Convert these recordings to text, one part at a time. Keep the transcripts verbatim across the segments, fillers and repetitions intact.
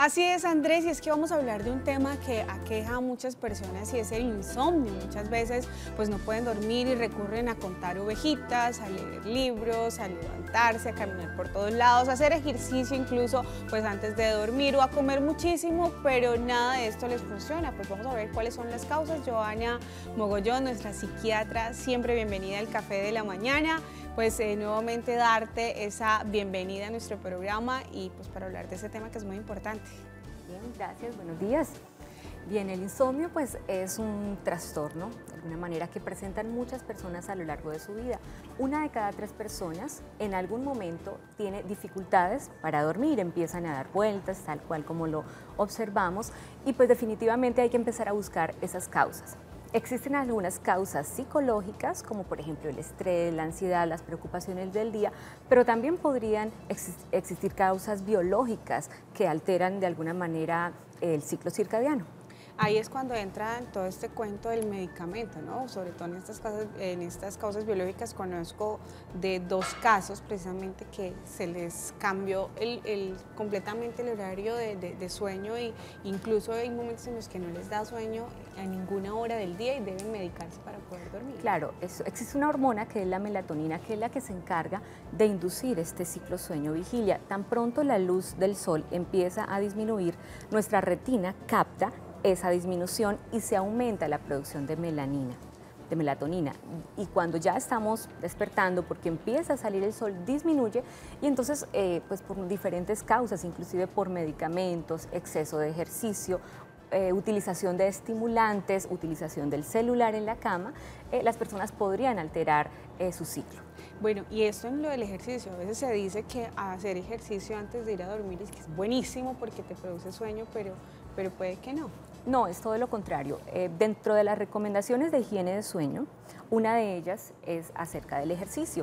Así es, Andrés, y es que vamos a hablar de un tema que aqueja a muchas personas y es el insomnio. Muchas veces pues no pueden dormir y recurren a contar ovejitas, a leer libros, a levantarse, a caminar por todos lados, a hacer ejercicio incluso pues antes de dormir o a comer muchísimo, pero nada de esto les funciona. Pues vamos a ver cuáles son las causas. Joana Mogollón, nuestra psiquiatra, siempre bienvenida al Café de la Mañana. Pues eh, nuevamente darte esa bienvenida a nuestro programa y pues para hablar de ese tema que es muy importante. Bien, gracias, buenos días. Bien, el insomnio pues es un trastorno, de alguna manera, que presentan muchas personas a lo largo de su vida. Una de cada tres personas en algún momento tiene dificultades para dormir, empiezan a dar vueltas, tal cual como lo observamos, y pues definitivamente hay que empezar a buscar esas causas. Existen algunas causas psicológicas, como por ejemplo el estrés, la ansiedad, las preocupaciones del día, pero también podrían existir causas biológicas que alteran de alguna manera el ciclo circadiano. Ahí es cuando entra en todo este cuento del medicamento, ¿no? Sobre todo en estas causas, en estas causas biológicas conozco de dos casos precisamente que se les cambió el, el, completamente el horario de, de, de sueño e incluso hay momentos en los que no les da sueño a ninguna hora del día y deben medicarse para poder dormir. Claro, eso, existe una hormona que es la melatonina, que es la que se encarga de inducir este ciclo sueño-vigilia. Tan pronto la luz del sol empieza a disminuir, nuestra retina capta esa disminución y se aumenta la producción de melanina, de melatonina. Y cuando ya estamos despertando, porque empieza a salir el sol, disminuye y entonces eh, pues por diferentes causas, inclusive por medicamentos, exceso de ejercicio, eh, utilización de estimulantes, utilización del celular en la cama, eh, las personas podrían alterar eh, su ciclo. Bueno, y esto en lo del ejercicio, a veces se dice que hacer ejercicio antes de ir a dormir es que es buenísimo porque te produce sueño, pero, pero puede que no. No, es todo lo contrario. Eh, dentro de las recomendaciones de higiene de sueño, una de ellas es acerca del ejercicio.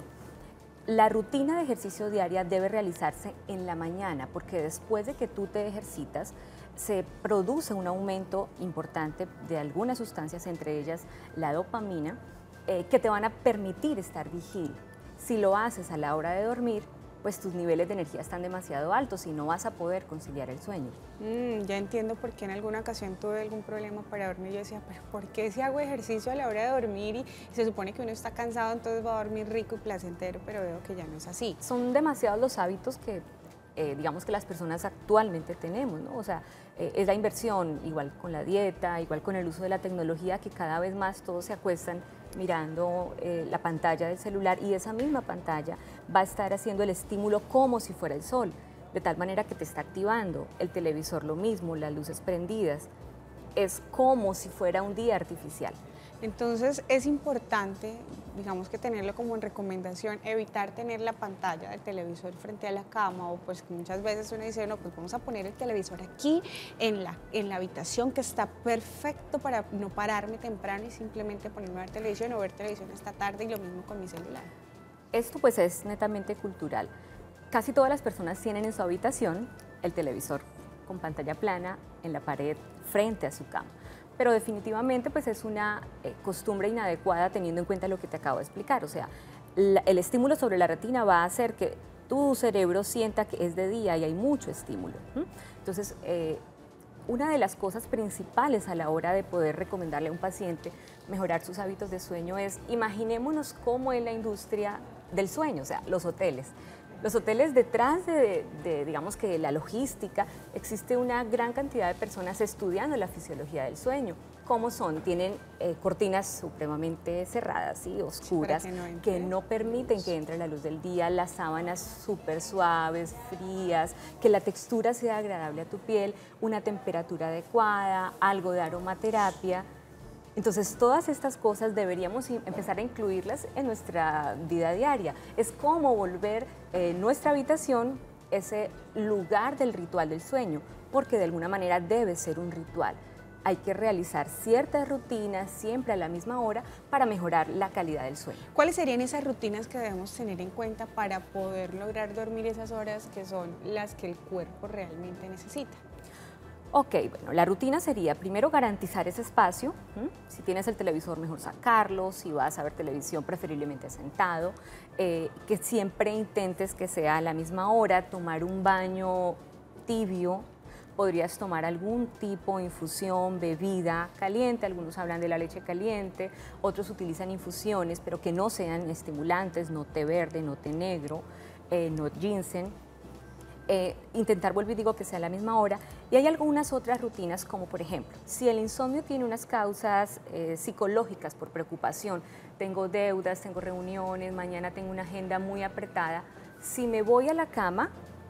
La rutina de ejercicio diaria debe realizarse en la mañana porque después de que tú te ejercitas, se produce un aumento importante de algunas sustancias, entre ellas la dopamina, eh, que te van a permitir estar vigil. Si lo haces a la hora de dormir, pues tus niveles de energía están demasiado altos y no vas a poder conciliar el sueño. Mm, ya entiendo por qué en alguna ocasión tuve algún problema para dormir. Yo decía, pero ¿por qué si hago ejercicio a la hora de dormir y, y se supone que uno está cansado, entonces va a dormir rico y placentero, pero veo que ya no es así? Son demasiados los hábitos que, eh, digamos que las personas actualmente tenemos, ¿no? O sea, eh, es la inversión, igual con la dieta, igual con el uso de la tecnología, que cada vez más todos se acuestan mirando eh, la pantalla del celular y esa misma pantalla va a estar haciendo el estímulo como si fuera el sol, de tal manera que te está activando. El televisor lo mismo, las luces prendidas, es como si fuera un día artificial. Entonces es importante, digamos que tenerlo como en recomendación, evitar tener la pantalla del televisor frente a la cama o pues muchas veces uno dice, no, pues vamos a poner el televisor aquí en la, en la habitación que está perfecto para no pararme temprano y simplemente ponerme a ver televisión o ver televisión esta tarde y lo mismo con mi celular. Esto pues es netamente cultural. Casi todas las personas tienen en su habitación el televisor con pantalla plana en la pared frente a su cama. Pero definitivamente pues es una eh, costumbre inadecuada teniendo en cuenta lo que te acabo de explicar. O sea, la, el estímulo sobre la retina va a hacer que tu cerebro sienta que es de día y hay mucho estímulo. ¿Mm? Entonces, eh, una de las cosas principales a la hora de poder recomendarle a un paciente mejorar sus hábitos de sueño es, imaginémonos cómo es la industria del sueño, o sea, los hoteles. Los hoteles, detrás de, de, digamos que la logística, existe una gran cantidad de personas estudiando la fisiología del sueño. ¿Cómo son? Tienen eh, cortinas supremamente cerradas, ¿sí? Oscuras, que no, que no permiten que entre la luz del día, las sábanas súper suaves, frías, que la textura sea agradable a tu piel, una temperatura adecuada, algo de aromaterapia. Entonces, todas estas cosas deberíamos empezar a incluirlas en nuestra vida diaria. Es como volver eh, nuestra habitación ese lugar del ritual del sueño, porque de alguna manera debe ser un ritual. Hay que realizar ciertas rutinas siempre a la misma hora para mejorar la calidad del sueño. ¿Cuáles serían esas rutinas que debemos tener en cuenta para poder lograr dormir esas horas que son las que el cuerpo realmente necesita? Ok, bueno, la rutina sería primero garantizar ese espacio. ¿Mm? Si tienes el televisor, mejor sacarlo. Si vas a ver televisión, preferiblemente sentado. Eh, que siempre intentes que sea a la misma hora, tomar un baño tibio, podrías tomar algún tipo de infusión, bebida caliente, algunos hablan de la leche caliente, otros utilizan infusiones, pero que no sean estimulantes, no té verde, no té negro, eh, no ginseng. Eh, intentar, vuelvo y digo, que sea a la misma hora. Y hay algunas otras rutinas, como por ejemplo, si el insomnio tiene unas causas eh, psicológicas por preocupación, tengo deudas, tengo reuniones, mañana tengo una agenda muy apretada, si me voy a la cama,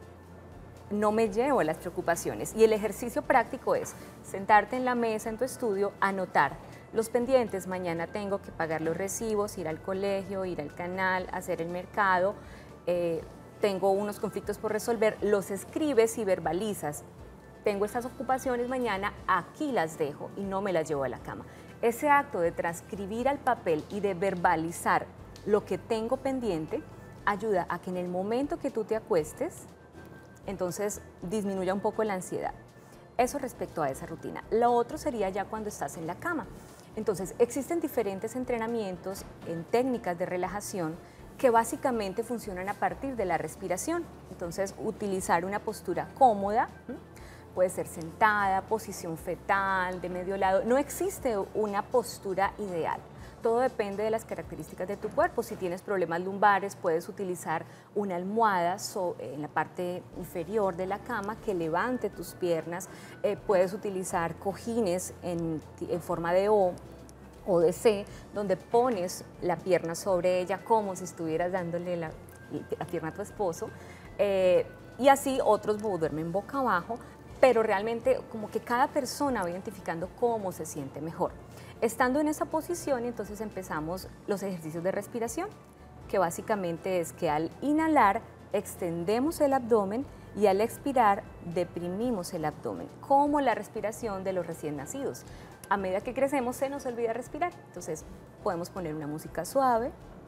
no me llevo a las preocupaciones. Y el ejercicio práctico es sentarte en la mesa en tu estudio, anotar los pendientes. Mañana tengo que pagar los recibos, ir al colegio, ir al canal, hacer el mercado, eh, tengo unos conflictos por resolver, los escribes y verbalizas. Tengo estas ocupaciones mañana, aquí las dejo y no me las llevo a la cama. Ese acto de transcribir al papel y de verbalizar lo que tengo pendiente ayuda a que en el momento que tú te acuestes, entonces disminuya un poco la ansiedad. Eso respecto a esa rutina. Lo otro sería ya cuando estás en la cama. Entonces, existen diferentes entrenamientos en técnicas de relajación que básicamente funcionan a partir de la respiración. Entonces, utilizar una postura cómoda, puede ser sentada, posición fetal, de medio lado. No existe una postura ideal. Todo depende de las características de tu cuerpo. Si tienes problemas lumbares, puedes utilizar una almohada en la parte inferior de la cama que levante tus piernas. Eh, puedes utilizar cojines en, en forma de O o de C, donde pones la pierna sobre ella como si estuvieras dándole la, la pierna a tu esposo. Eh, y así otros duermen boca abajo, pero realmente como que cada persona va identificando cómo se siente mejor. Estando en esa posición, entonces empezamos los ejercicios de respiración, que básicamente es que al inhalar extendemos el abdomen y al expirar deprimimos el abdomen, como la respiración de los recién nacidos. A medida que crecemos se nos olvida respirar, entonces podemos poner una música suave.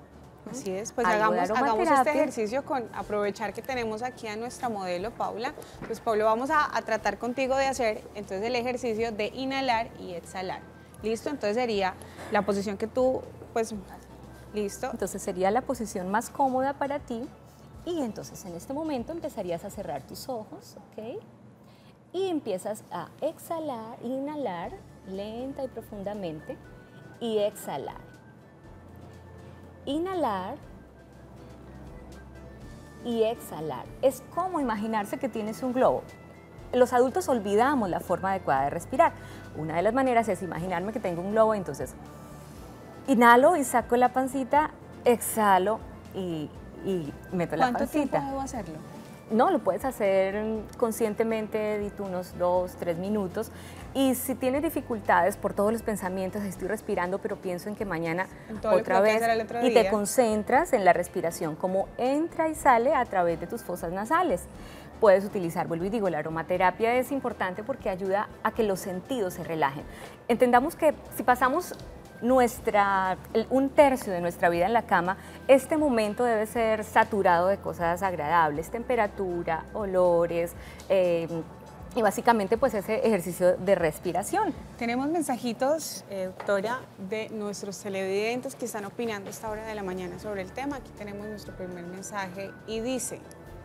Así es, pues hagamos, hagamos este ejercicio con aprovechar que tenemos aquí a nuestra modelo Paula. Pues Paula, vamos a, a tratar contigo de hacer entonces el ejercicio de inhalar y exhalar. ¿Listo? Entonces sería la posición que tú, pues, listo. Entonces sería la posición más cómoda para ti y entonces en este momento empezarías a cerrar tus ojos, ¿ok? Y empiezas a exhalar, inhalar lenta y profundamente y exhalar. Inhalar y exhalar. Es como imaginarse que tienes un globo. Los adultos olvidamos la forma adecuada de respirar. Una de las maneras es imaginarme que tengo un globo, entonces inhalo y saco la pancita, exhalo y, y meto la pancita. ¿Cuánto tiempo debo hacerlo? No, lo puedes hacer conscientemente, di tú unos dos, tres minutos. Y si tienes dificultades por todos los pensamientos, estoy respirando, pero pienso en que mañana otra vez, y te concentras en la respiración, como entra y sale a través de tus fosas nasales. Puedes utilizar, vuelvo y digo, la aromaterapia es importante porque ayuda a que los sentidos se relajen. Entendamos que si pasamos nuestra, un tercio de nuestra vida en la cama, este momento debe ser saturado de cosas agradables, temperatura, olores, eh, y básicamente pues ese ejercicio de respiración. Tenemos mensajitos, eh, doctora, de nuestros televidentes que están opinando a esta hora de la mañana sobre el tema. Aquí tenemos nuestro primer mensaje y dice: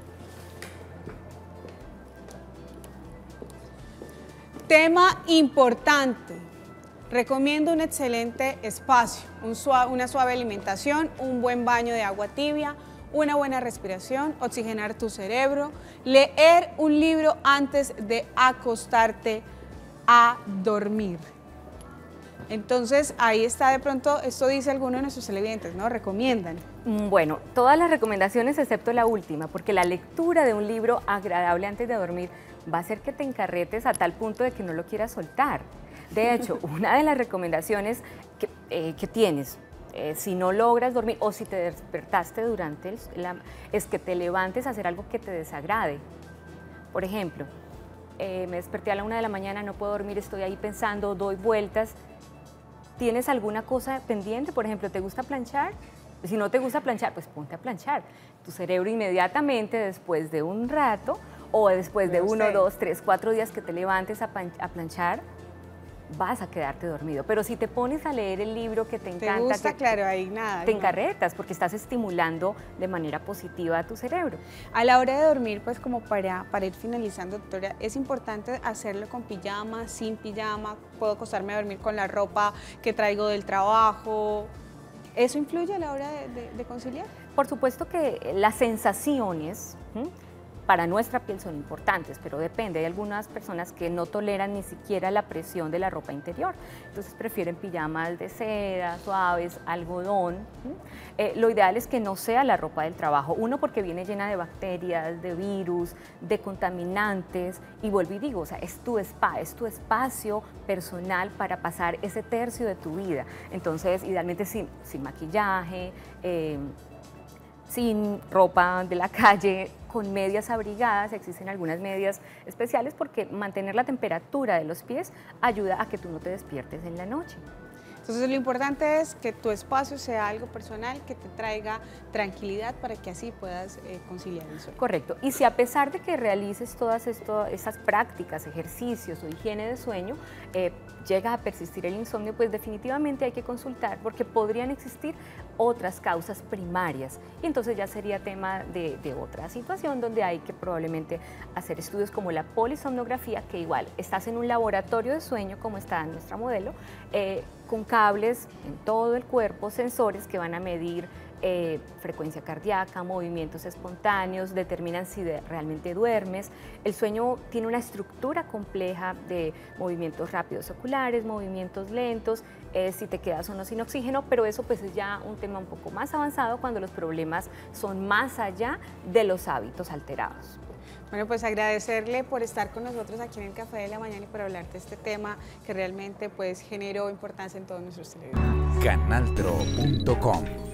tema importante. Recomiendo un excelente espacio, un suave, una suave alimentación, un buen baño de agua tibia, una buena respiración, oxigenar tu cerebro, leer un libro antes de acostarte a dormir. Entonces, ahí está de pronto, esto dice alguno de nuestros televidentes, ¿no? Recomiendan. Bueno, todas las recomendaciones excepto la última, porque la lectura de un libro agradable antes de dormir va a hacer que te encarretes a tal punto de que no lo quieras soltar. De hecho, una de las recomendaciones que, eh, que tienes, eh, si no logras dormir o si te despertaste durante el, la, es que te levantes a hacer algo que te desagrade. Por ejemplo, eh, me desperté a la una de la mañana, no puedo dormir, estoy ahí pensando, doy vueltas. ¿Tienes alguna cosa pendiente? Por ejemplo, ¿te gusta planchar? Si no te gusta planchar, pues ponte a planchar. Tu cerebro inmediatamente, después de un rato o después de uno, dos, tres, cuatro días que te levantes a, a planchar, vas a quedarte dormido. Pero si te pones a leer el libro que te encanta, te gusta, que claro, ahí nada. te no. encarretas porque estás estimulando de manera positiva a tu cerebro. A la hora de dormir, pues como para, para ir finalizando, doctora, es importante hacerlo con pijama, sin pijama, puedo acostarme a dormir con la ropa que traigo del trabajo. ¿Eso influye a la hora de, de, de conciliar? Por supuesto que las sensaciones ¿sí? para nuestra piel son importantes, pero depende. Hay algunas personas que no toleran ni siquiera la presión de la ropa interior, entonces prefieren pijamas de seda, suaves, algodón. ¿sí? Eh, lo ideal es que no sea la ropa del trabajo, uno porque viene llena de bacterias, de virus, de contaminantes, y vuelvo y digo, o sea, es tu spa, es tu espacio personal para pasar ese tercio de tu vida. Entonces, idealmente sin, sin maquillaje, eh, sin ropa de la calle, con medias abrigadas. Existen algunas medias especiales porque mantener la temperatura de los pies ayuda a que tú no te despiertes en la noche. Entonces lo importante es que tu espacio sea algo personal, que te traiga tranquilidad para que así puedas eh, conciliar el sueño. Correcto. Y si a pesar de que realices todas esto, estas prácticas, ejercicios o higiene de sueño, eh, llega a persistir el insomnio, pues definitivamente hay que consultar porque podrían existir otras causas primarias y entonces ya sería tema de, de otra situación donde hay que probablemente hacer estudios como la polisomnografía, que igual estás en un laboratorio de sueño como está en nuestra modelo, eh, con cables en todo el cuerpo, sensores que van a medir eh, frecuencia cardíaca, movimientos espontáneos, determinan si de, realmente duermes. El sueño tiene una estructura compleja de movimientos rápidos oculares, movimientos lentos, eh, si te quedas o no sin oxígeno, pero eso pues es ya un tema un poco más avanzado cuando los problemas son más allá de los hábitos alterados. Bueno, pues agradecerle por estar con nosotros aquí en el Café de la Mañana y por hablar de este tema que realmente pues generó importancia en todos nuestros televidentes. canaltro punto com